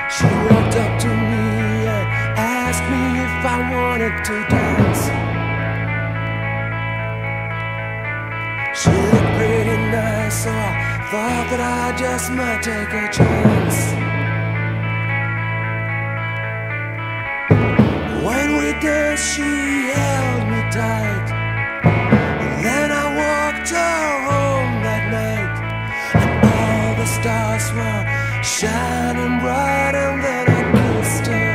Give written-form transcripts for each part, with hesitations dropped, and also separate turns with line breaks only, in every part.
She walked up to me and asked me if I wanted to dance. She looked pretty nice, so I thought that I just might take a chance. When we danced, she held me tight. Then I walked her home that night, and all the stars were shining bright, and then I kissed her.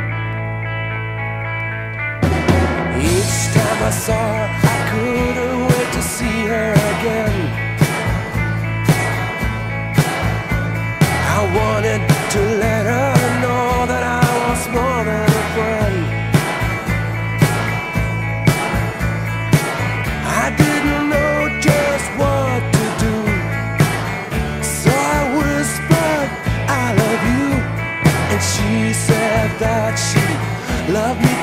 Each time I saw her, I couldn't wait to see her again. I wanted to let her know that I was more than a friend. I didn't know just what to do, so I whispered, "I love you," and she said that she loved me